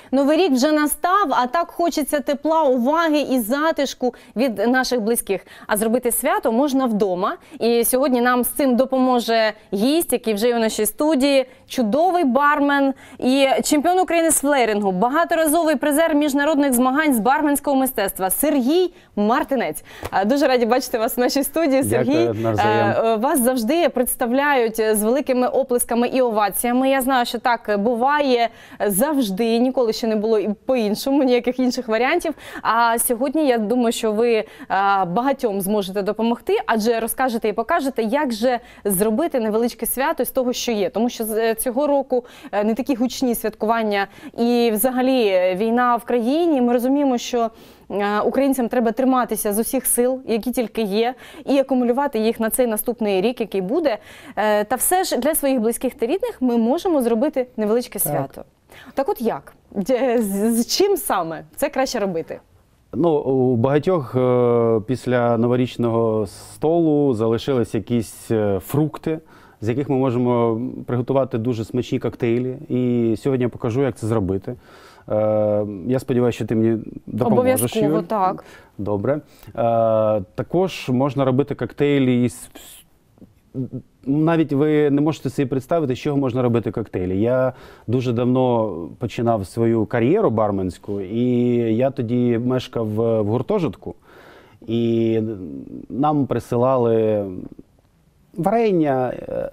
Новий рік вже настав, а так хочеться тепла, уваги і затишку від наших близьких. А зробити свято можна вдома. І сьогодні нам з цим допоможе гість, який вже є у нашій студії, чудовий бармен і чемпіон України з флеєрингу, багаторазовий призер міжнародних змагань з барменського мистецтва Сергій Мартинець. Дуже раді бачити вас в нашій студії, Сергій. Дякую, вас завжди представляють з великими оплесками і оваціями. Я знаю, що так буває завжди, ніколи ще не було і по-іншому, ніяких інших варіантів. А сьогодні, я думаю, що ви багатьом зможете допомогти, адже розкажете і покажете, як же зробити невеличке свято з того, що є. Тому що цього року не такі гучні святкування і взагалі війна в країні. Ми розуміємо, що українцям треба триматися з усіх сил, які тільки є, і акумулювати їх на цей наступний рік, який буде. Та все ж для своїх близьких та рідних ми можемо зробити невеличке свято. Так от як? З чим саме це краще робити? Ну, у багатьох після новорічного столу залишились якісь фрукти, з яких ми можемо приготувати дуже смачні коктейлі. І сьогодні я покажу, як це зробити. Я сподіваюся, що ти мені допоможеш. Обов'язково, так. Добре. Також можна робити коктейлі із... Навіть ви не можете собі представити, з чого можна робити коктейлі. Я дуже давно починав свою кар'єру барменську, і я тоді мешкав в гуртожитку. І нам присилали варення,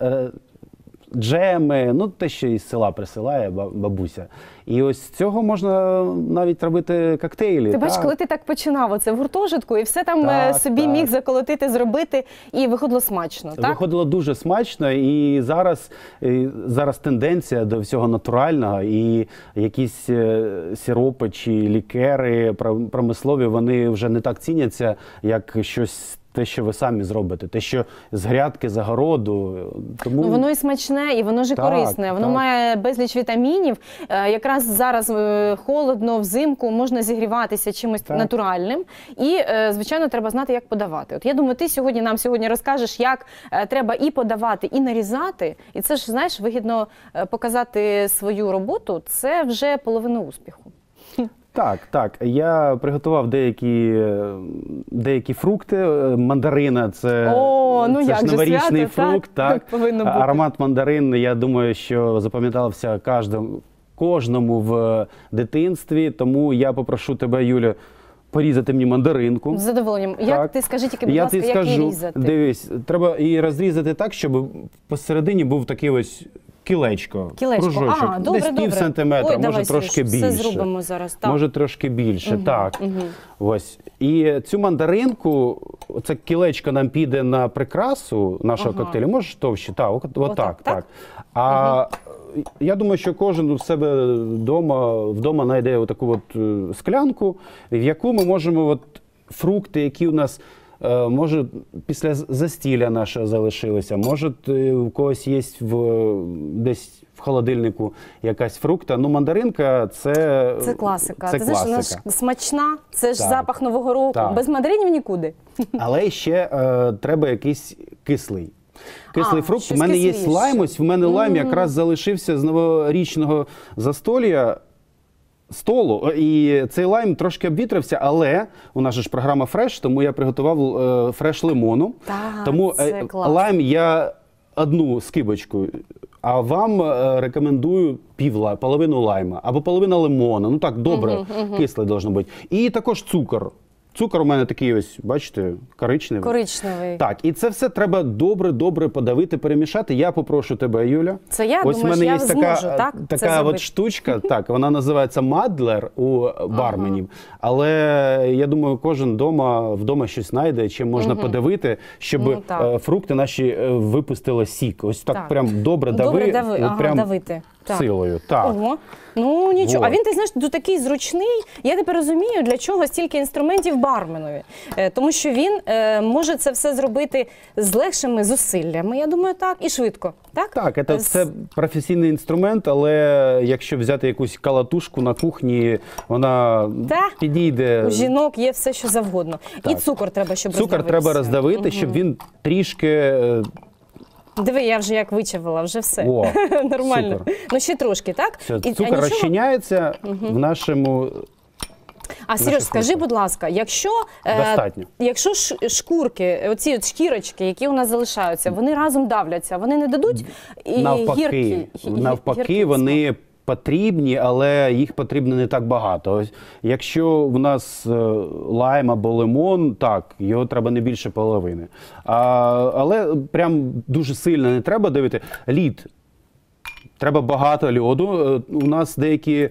джеми, ну те, що із села присилає бабуся. І ось з цього можна навіть робити коктейлі. Ти бачиш, коли ти так починав, оце в гуртожитку, і все там собі міг заколотити, зробити, і виходило смачно, так? Виходило дуже смачно, і зараз тенденція до всього натурального, і якісь сиропи чи лікери промислові, вони вже не так ціняться, як щось те, що ви самі зробите, те, що з грядки, з огороду. Тому... Ну, воно і смачне, і воно ж і корисне. Воно має безліч вітамінів. Якраз зараз холодно, взимку, можна зігріватися чимось натуральним. І, звичайно, треба знати, як подавати. От я думаю, ти нам сьогодні розкажеш, як треба і подавати, і нарізати. І це ж, знаєш, вигідно показати свою роботу. Це вже половина успіху. Так. Я приготував деякі фрукти. Мандарина – це ж новорічний фрукт. Так повинно бути. Аромат мандарин, я думаю, що запам'ятався кожному в дитинстві. Тому я попрошу тебе, Юля, порізати мені мандаринку. З задоволенням. Як ти, скажи тільки, будь ласка, як її різати? Дивись, треба її розрізати так, щоб посередині був такий ось кілечко, кружочок, десь пів сантиметра, може трошки більше. Все зробимо зараз, так. Може трошки більше, так. Ось. І цю мандаринку, це кілечко нам піде на прикрасу нашого коктейлю, може товще, так. А я думаю, що кожен у себе вдома знайде отаку склянку, в яку ми можемо фрукти, які у нас може після застілля нашого залишилися, може у когось є десь в холодильнику якась фрукта. Ну, мандаринка – це класика. Ти знаєш, вона ж смачна, це ж запах Нового року. Без мандаринів нікуди. Але ще треба якийсь кислий фрукт. У мене є лайм, ось в мене лайм якраз залишився з новорічного застолля, столу, і цей лайм трошки обвітрився, але у нас же ж програма фреш, тому я приготував фреш лимону. Тому лайм я одну скибочку, а вам рекомендую половину лайма або половина лимона. Ну так, добре, кисле должно бути. І також цукор. Цукор у мене такий ось, бачите, коричневий. Коричневий. Так, і це все треба добре подавити, перемішати. Я попрошу тебе, Юля. Це я думаю, що я зможу, так? Така от штучка, так, вона називається мадлер у барменів. Але я думаю, кожен вдома щось знайде, чим можна подавити, щоб фрукти наші випустили сік. Ось так прям добре давити. Силою, так. Ого. Ну, нічого. А він, ти знаєш, такий зручний. Я тепер розумію, для чого стільки інструментів барменові. Тому що він може це все зробити з легшими зусиллями, я думаю, так, і швидко. Так, це професійний інструмент, але якщо взяти якусь калатушку на кухні, вона підійде. У жінок є все, що завгодно. І цукор треба, щоб роздавити. Цукор треба роздавити, щоб він трішки Диви, я вже як вичавила, вже все. О, нормально. супер. Ну, ще трошки, так? Все, цукор розчиняється в нашому... А, Сереж, скажи, будь ласка, якщо шкурки, оці от шкірочки, які у нас залишаються, вони разом давляться, вони не дадуть Навпаки, вони потрібні, але їх потрібно не так багато. Ось, якщо в нас лайм або лимон, так, його треба не більше половини. Але прям дуже сильно не треба давити. Лід. Треба багато льоду. У нас деякі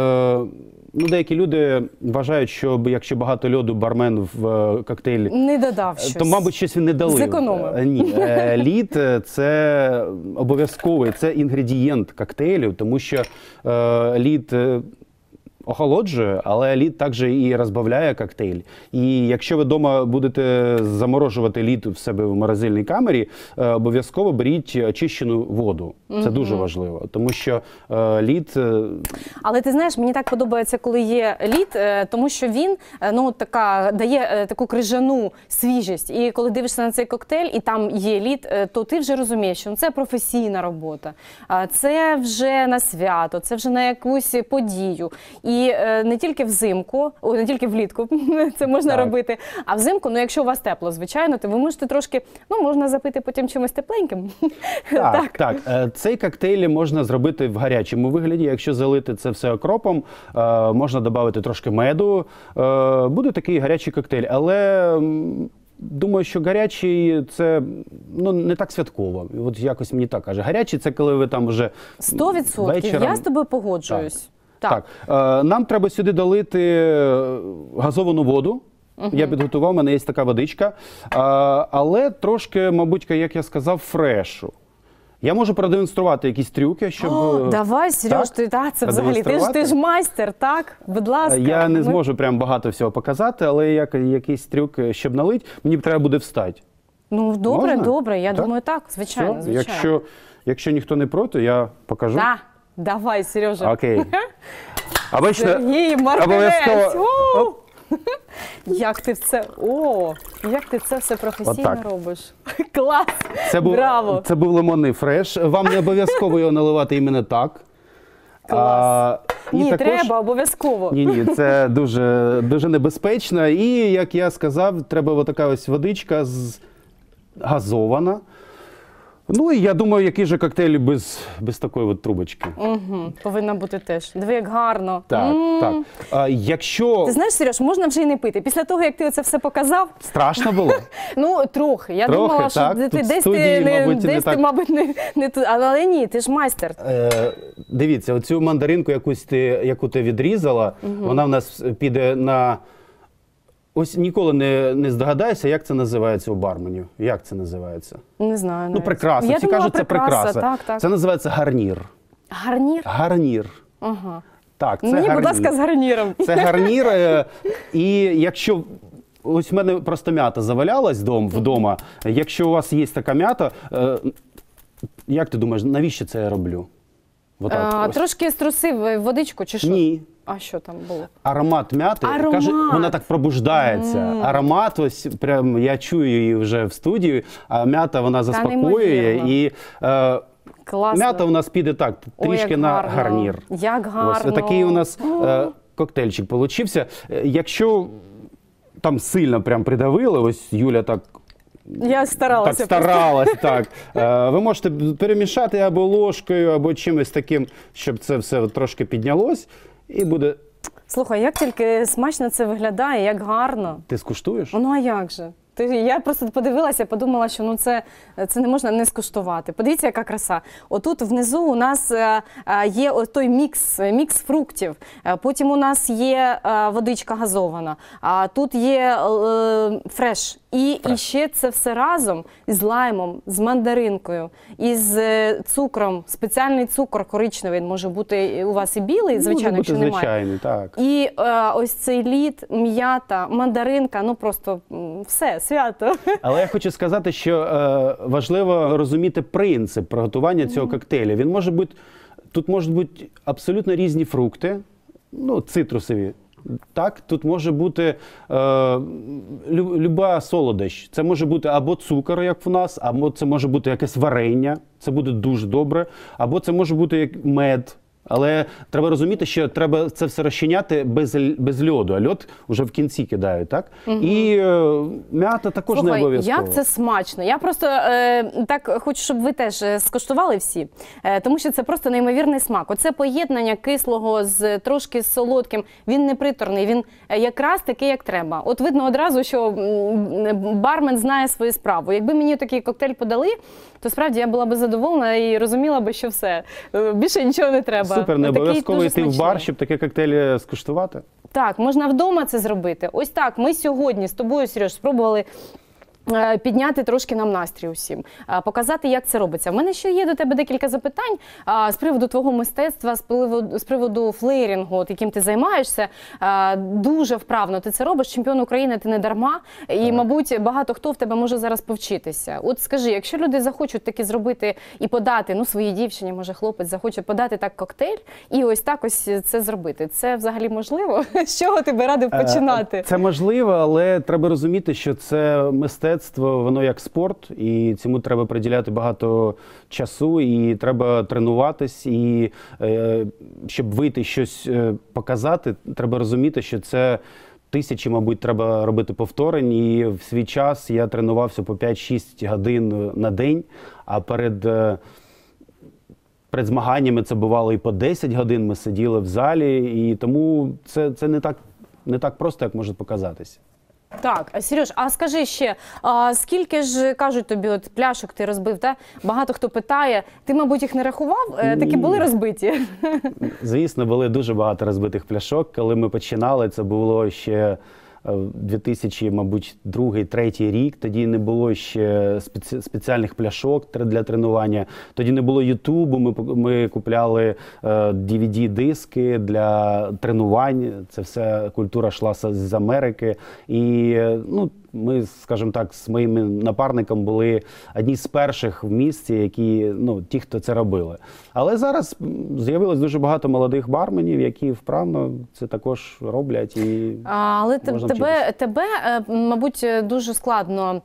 люди вважають, що якщо багато льоду бармен в коктейлі не додав щось, то, мабуть, щось він не долив. Зекономив. Ні, лід – це обов'язковий, це інгредієнт коктейлю, тому що лід охолоджує, але лід також і розбавляє коктейль. І якщо ви вдома будете заморожувати лід в себе в морозильній камері, обов'язково беріть очищену воду. Це дуже важливо, тому що лід... Але ти знаєш, мені так подобається, коли є лід, тому що він дає таку крижану свіжість. І коли дивишся на цей коктейль, і там є лід, то ти вже розумієш, що це професійна робота. Це вже на свято, це вже на якусь подію. І не тільки взимку, не тільки влітку це можна робити, а взимку, якщо у вас тепло, звичайно, то ви можете трошки, можна запити потім чимось тепленьким. Так. Цей коктейль можна зробити в гарячому вигляді, якщо залити це все окропом, можна додати трошки меду, буде такий гарячий коктейль, але... Думаю, що гарячий – це не так святково. От якось мені так каже. Гарячий – це коли ви там вже 100%. вечором... Я з тобою погоджуюсь. Так. Нам треба сюди долити газовану воду. Я підготував, у мене є така водичка. Але трошки, мабуть, як я сказав, фрешу. Я можу продемонструвати якісь трюки, щоб... Давай, Сереж, це взагалі, ти ж майстер, так? Будь ласка. Я не зможу прям багато всього показати, але якийсь трюк, щоб налить, мені треба буде встати. Добре, я думаю, так, звичайно. Якщо ніхто не проти, я покажу. Так, давай, Сережа. Окей. Сергій Маркевець! Як ти це все професійно робиш. Клас! Браво! Це був лимонний фреш. Вам не обов'язково його наливати іменно так. Клас! Треба обов'язково. Ні, це дуже небезпечно. І, як я сказав, треба така ось водичка газована. І я думаю, який же коктейль без такої от трубочки. Повинна бути теж. Диви, як гарно. Так. Ти знаєш, Сереж, можна вже і не пити. Після того, як ти це все показав... Страшно було? Трохи. Я думала, що десь ти, мабуть, не тут. Але ні, ти ж майстер. Дивіться, оцю мандаринку, яку ти відрізала, вона в нас піде на... Ось ніколи не здогадайся, як це називається у барменів. Як це називається? Не знаю навіть. Прикраса. Всі кажуть, це прикраса. Так. Це називається гарнір. Гарнір? Гарнір. Ага. Так, це мені, гарнір. Будь ласка, з гарніром. Це гарнір. І якщо... Ось в мене просто м'ята завалялась вдома. Якщо у вас є така м'ята, як ти думаєш, навіщо це я роблю? Трошки струсив водичку чи що? Ні. А що там було? Аромат м'яти, каже, вона так пробуждається. Аромат, ось прям я чую її вже в студії, а м'ята вона заспокоює. І м'ята у нас піде так, трішки на гарнір. Як гарно. Ось такий у нас коктейльчик получився. Якщо там сильно прям придавили, ось Юля так... Я старалася. Так. Ви можете перемішати або ложкою, або чимось таким, щоб це все трошки піднялось. І буде... Слухай, як тільки смачно це виглядає, як гарно. Ти скуштуєш? А як же? Я просто подивилася, подумала, що це не можна не скуштувати. Подивіться, яка краса. Отут внизу у нас є той мікс фруктів. Потім у нас є водичка газована. А тут є фреш. І ще це все разом з лаймом, з мандаринкою, із цукром. Спеціальний цукор коричневий, може бути у вас і білий, звичайно, якщо немає. Звичайний, так. І ось цей лід, м'ята, мандаринка, просто все, свято. Але я хочу сказати, що важливо розуміти принцип приготування цього коктейля. Тут можуть бути абсолютно різні фрукти, цитрусові. Так, тут може бути люба солодощ. Це може бути або цукор, як в нас, або це може бути якесь варення, це буде дуже добре, або це може бути як мед. Але треба розуміти, що треба це все розчиняти без льоду, а льод вже в кінці кидають, так? І м'ята також не обов'язково. Як це смачно. Я просто так хочу, щоб ви теж скуштували всі, тому що це просто неймовірний смак. Оце поєднання кислого з трошки солодким, він не приторний, він якраз такий, як треба. От видно одразу, що бармен знає свою справу. Якби мені такий коктейль подали, то справді я була б задоволена і розуміла б, що все, більше нічого не треба. Супер, не обов'язково йти в бар, щоб такі коктейлі скуштувати? Так, можна вдома це зробити. Ось так, ми сьогодні з тобою, Сереж, спробували підняти трошки нам настрій усім, показати, як це робиться. У мене ще є до тебе декілька запитань з приводу твого мистецтва, з приводу флеєрінгу, яким ти займаєшся. Дуже вправно ти це робиш, чемпіон України ти не дарма, і, мабуть, багато хто в тебе може зараз повчитися. От скажи, якщо люди захочуть таки зробити і подати, ну, своїй дівчині, може, хлопець захоче подати так коктейль, і ось так ось це зробити, це взагалі можливо? З чого ти би радив починати? Це можливо, але треба розуміти, що це мистецтво, воно як спорт, і цьому треба приділяти багато часу, і треба тренуватись, і щоб вийти щось показати, треба розуміти, що це тисячі, мабуть, треба робити повторень, і в свій час я тренувався по 5-6 годин на день, а перед змаганнями це бувало і по 10 годин ми сиділи в залі, і тому це не так просто, як може показатися. Так, Сереж, а скажи ще, скільки ж, кажуть тобі, от пляшок ти розбив, та? Багато хто питає, ти, мабуть, їх не рахував? Такі були розбиті? Звісно, були дуже багато розбитих пляшок. Коли ми починали, це було ще 2000, мабуть, 2-3 рік. Тоді не було ще спеціальних пляшок для тренування. Тоді не було Ютубу, ми купляли DVD-диски для тренувань. Це все культура йшла з Америки. І, ну, ми, скажімо так, з моїм напарником були одні з перших в місті, які, ну, ті, хто це робили. Але зараз з'явилось дуже багато молодих барменів, які вправно це також роблять. І але тебе, мабуть, дуже складно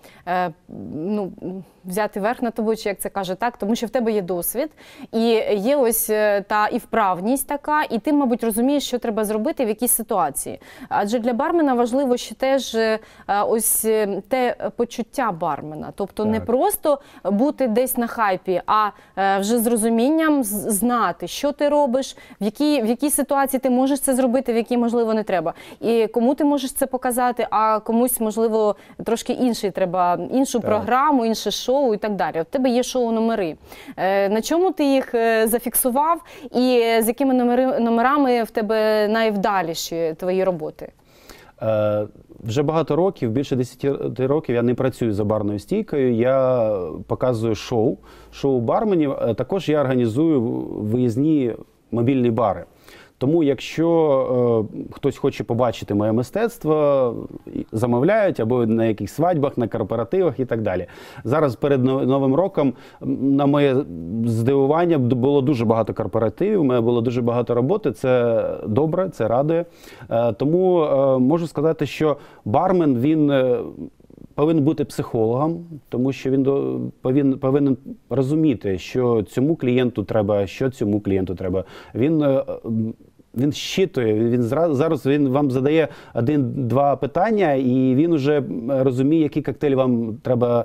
взяти верх над тобою, чи як це каже, так? Тому що в тебе є досвід, і є ось та і вправність така, і ти, мабуть, розумієш, що треба зробити в якійсь ситуації. Адже для бармена важливо ще теж ось те почуття бармена. Тобто не просто бути десь на хайпі, а вже з розумінням знати, що ти робиш, в якій ситуації ти можеш це зробити, в якій, можливо, не треба. І кому ти можеш це показати, а комусь, можливо, трошки іншу програму, інше шоу і так далі. От в тебе є шоу-номери. На чому ти їх зафіксував і з якими номерами в тебе найвдаліші твої роботи? Вже багато років, більше 10 років я не працюю за барною стійкою, я показую шоу барменів, також я організую виїзні мобільні бари. Тому якщо хтось хоче побачити моє мистецтво, замовляють або на якихось свадьбах, на корпоративах і так далі. Зараз перед Новим роком, на моє здивування, було дуже багато корпоративів, у мене було дуже багато роботи, це добре, це радує. Тому можу сказати, що бармен, він повинен бути психологом, тому що він повинен розуміти, що цьому клієнту треба, що цьому клієнту треба. Він щитує, зараз він вам задає 1-2 питання, і він вже розуміє, які коктейлі вам треба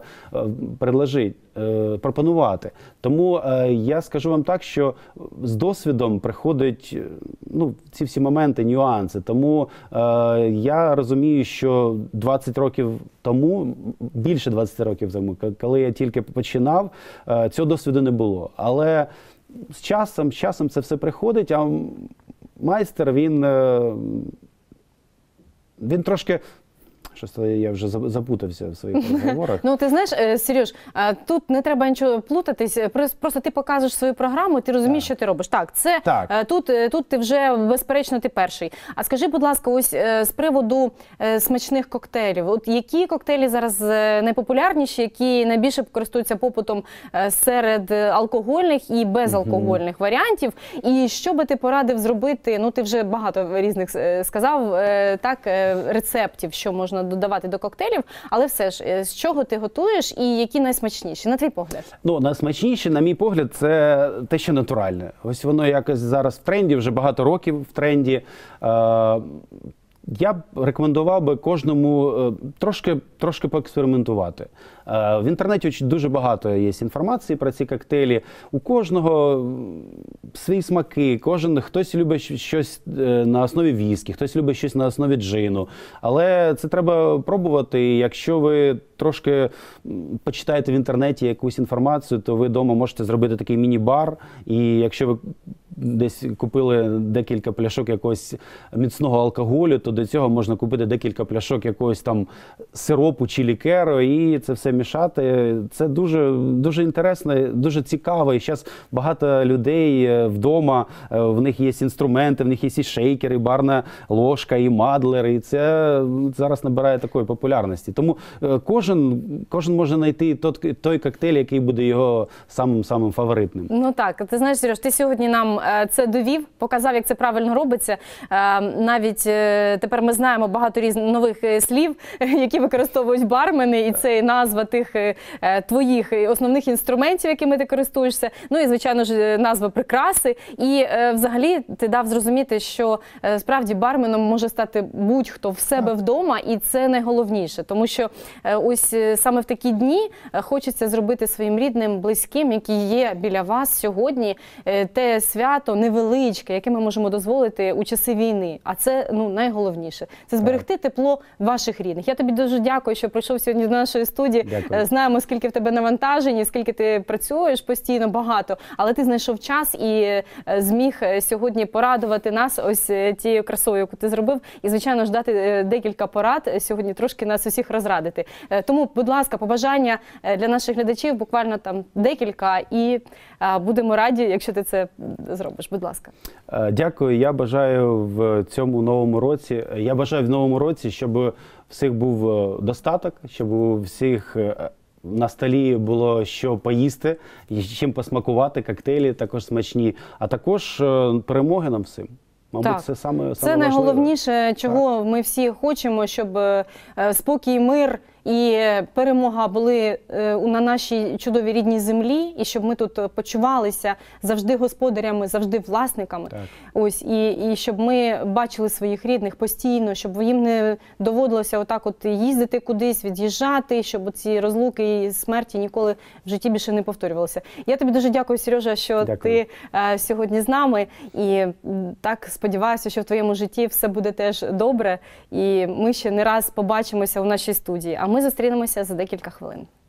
пропонувати. Тому я скажу вам так, що з досвідом приходять ці всі моменти, нюанси. Тому я розумію, що 20 років тому, більше 20 років тому, коли я тільки починав, цього досвіду не було. Але з часом це все приходить, а майстер, він трошки Щось я вже запутався в своїх розговорах. Ну, ти знаєш, Сереж, тут не треба нічого плутатись, просто ти показуєш свою програму, ти розумієш, що ти робиш. Так, це тут ти вже, безперечно, ти перший. А скажи, будь ласка, ось з приводу смачних коктейлів. От які коктейлі зараз найпопулярніші, які найбільше користуються попитом серед алкогольних і безалкогольних варіантів? І що би ти порадив зробити, ну, ти вже багато різних сказав, так, рецептів, що можна додавати до коктейлів, але все ж, з чого ти готуєш і які найсмачніші, на твій погляд? Ну, найсмачніші, на мій погляд, це те, що натуральне. Ось воно якось зараз в тренді, вже багато років в тренді. Я б рекомендував би кожному трошки поекспериментувати. В інтернеті дуже багато є інформації про ці коктейлі. У кожного свої смаки, хтось любить щось на основі віскі, хтось любить щось на основі джину. Але це треба пробувати. І якщо ви трошки почитаєте в інтернеті якусь інформацію, то ви вдома можете зробити такий міні-бар. І якщо ви десь купили декілька пляшок якогось міцного алкоголю, то до цього можна купити декілька пляшок якогось там сиропу чи лікеру і це все мішати. Це дуже інтересно, дуже цікаво. І зараз багато людей вдома, в них є інструменти, в них є і шейкери, і барна ложка, і мадлери. І це зараз набирає такої популярності. Тому кожен може знайти той коктейль, який буде його самим фаворитним. Ну так, ти знаєш, Сереж, ти сьогодні нам це довів, показав, як це правильно робиться. Навіть тепер ми знаємо багато різних нових слів, які використовують бармени, і це і назва тих твоїх основних інструментів, якими ти користуєшся. Ну і, звичайно ж, назва прикраси. І взагалі ти дав зрозуміти, що справді барменом може стати будь-хто в себе вдома, і це найголовніше. Тому що ось саме в такі дні хочеться зробити своїм рідним, близьким, які є біля вас сьогодні, те свято невеличке, яке ми можемо дозволити у часи війни. А це, ну, найголовніше. Це зберегти тепло ваших рідних. Я тобі дуже дякую, що прийшов сьогодні до нашої студії. Дякую. Знаємо, скільки в тебе навантажень, скільки ти працюєш постійно, багато. Але ти знайшов час і зміг сьогодні порадувати нас ось тією красою, яку ти зробив. І, звичайно ж, дати декілька порад сьогодні, трошки нас усіх розрадити. Тому, будь ласка, побажання для наших глядачів, буквально там декілька, і будемо раді, якщо ти це зробиш. Будь ласка. Дякую. Я бажаю в цьому новому році, щоб всіх був достаток, щоб у всіх на столі було що поїсти, чим посмакувати, коктейлі також смачні, а також перемоги нам всім. Мабуть, це саме це найголовніше, чого ми всі хочемо, щоб спокій, мир і перемога були на нашій чудовій рідній землі, і щоб ми тут почувалися завжди господарями, завжди власниками. Ось, і щоб ми бачили своїх рідних постійно, щоб їм не доводилося отак от їздити кудись, від'їжджати, щоб ці розлуки і смерті ніколи в житті більше не повторювалися. Я тобі дуже дякую, Сережа, що ти сьогодні з нами, і так сподіваюся, що в твоєму житті все буде теж добре, і ми ще не раз побачимося у нашій студії. А ми зустрінемося за декілька хвилин.